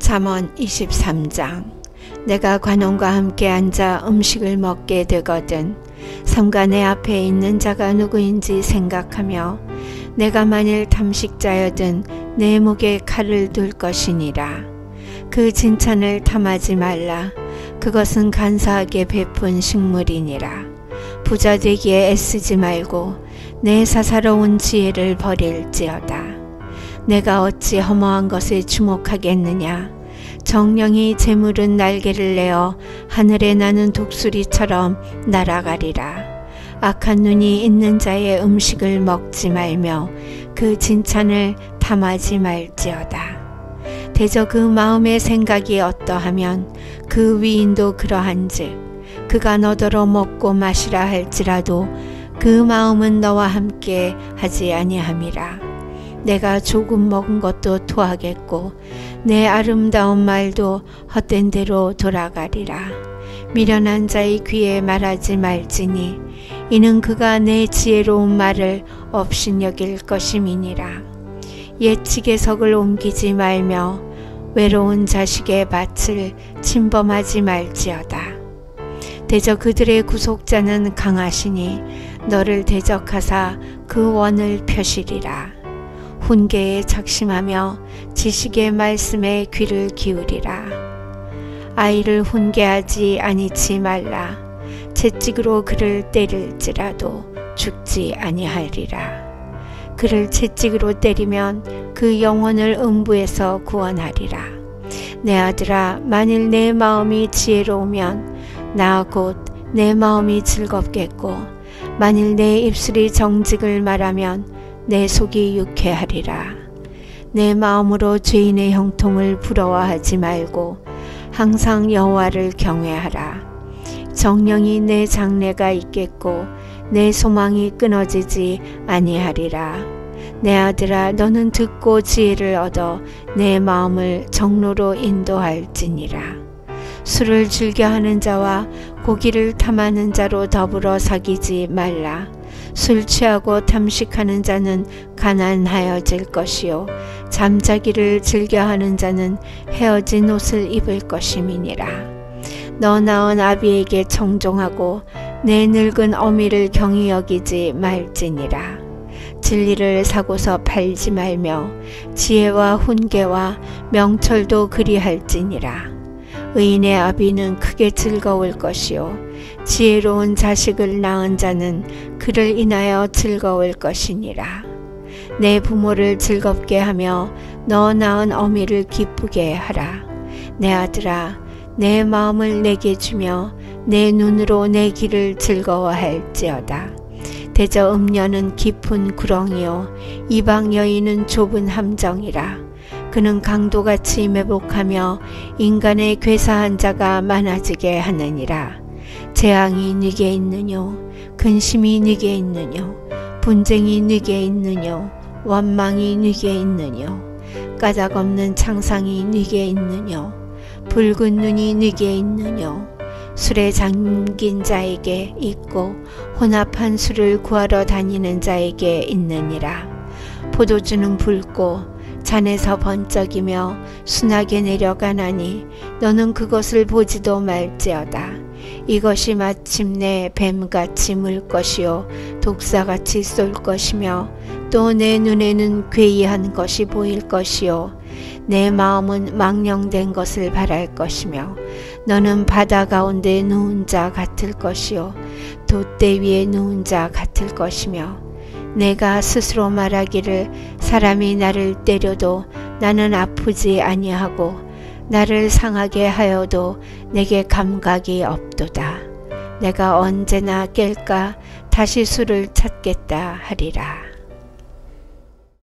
잠언 23장. 내가 관원과 함께 앉아 음식을 먹게 되거든 삼가 내 앞에 있는 자가 누구인지 생각하며 내가 만일 탐식자여든 내 목에 칼을 둘 것이니라. 그 진찬을 탐하지 말라. 그것은 간사하게 베푼 식물이니라. 부자 되기에 애쓰지 말고 내 사사로운 지혜를 버릴지어다. 내가 어찌 허무한 것에 주목하겠느냐. 정령이 재물은 날개를 내어 하늘에 나는 독수리처럼 날아가리라. 악한 눈이 있는 자의 음식을 먹지 말며 그 진찬을 탐하지 말지어다. 대저 그 마음의 생각이 어떠하면 그 위인도 그러한즉 그가 너더러 먹고 마시라 할지라도 그 마음은 너와 함께 하지 아니함이라. 내가 조금 먹은 것도 토하겠고 내 아름다운 말도 헛된 대로 돌아가리라. 미련한 자의 귀에 말하지 말지니 이는 그가 내 지혜로운 말을 업신여길 것임이니라. 예치개석을 옮기지 말며 외로운 자식의 밭을 침범하지 말지어다. 대저 그들의 구속자는 강하시니 너를 대적하사 그 원을 펴시리라. 훈계에 작심하며 지식의 말씀에 귀를 기울이라. 아이를 훈계하지 아니치 말라. 채찍으로 그를 때릴지라도 죽지 아니하리라. 그를 채찍으로 때리면 그 영혼을 음부에서 구원하리라. 내 아들아, 만일 내 마음이 지혜로우면 나 곧 내 마음이 즐겁겠고 만일 내 입술이 정직을 말하면 내 속이 유쾌하리라. 내 마음으로 죄인의 형통을 부러워하지 말고 항상 여호와를 경외하라. 정령이 내 장래가 있겠고 내 소망이 끊어지지 아니하리라. 내 아들아, 너는 듣고 지혜를 얻어 내 마음을 정로로 인도할지니라. 술을 즐겨하는 자와 고기를 탐하는 자로 더불어 사귀지 말라. 술 취하고 탐식하는 자는 가난하여질 것이요 잠자기를 즐겨하는 자는 헤어진 옷을 입을 것임이니라. 너 낳은 아비에게 청종하고 내 늙은 어미를 경히 여기지 말지니라. 진리를 사고서 팔지 말며 지혜와 훈계와 명철도 그리할지니라. 의인의 아비는 크게 즐거울 것이요 지혜로운 자식을 낳은 자는 그를 인하여 즐거울 것이니라. 내 부모를 즐겁게 하며 너 낳은 어미를 기쁘게 하라. 내 아들아, 내 마음을 내게 주며 내 눈으로 내 길을 즐거워할지어다. 대저 음녀는 깊은 구렁이요 이방 여인은 좁은 함정이라. 그는 강도같이 매복하며 인간의 괴사한 자가 많아지게 하느니라. 재앙이 네게 있느뇨, 근심이 네게 있느뇨, 분쟁이 네게 있느뇨, 원망이 네게 있느뇨, 까닭없는 창상이 네게 있느뇨, 붉은 눈이 네게 있느뇨. 술에 잠긴 자에게 있고 혼합한 술을 구하러 다니는 자에게 있느니라. 포도주는 붉고 잔에서 번쩍이며 순하게 내려가나니 너는 그것을 보지도 말지어다. 이것이 마침내 뱀같이 물 것이요 독사같이 쏠 것이며 또 내 눈에는 괴이한 것이 보일 것이요 내 마음은 망령된 것을 바랄 것이며 너는 바다 가운데 누운 자 같을 것이요 돛대 위에 누운 자 같을 것이며 내가 스스로 말하기를 사람이 나를 때려도 나는 아프지 아니하고 나를 상하게 하여도 내게 감각이 없도다. 내가 언제나 깰까 다시 술을 찾겠다 하리라.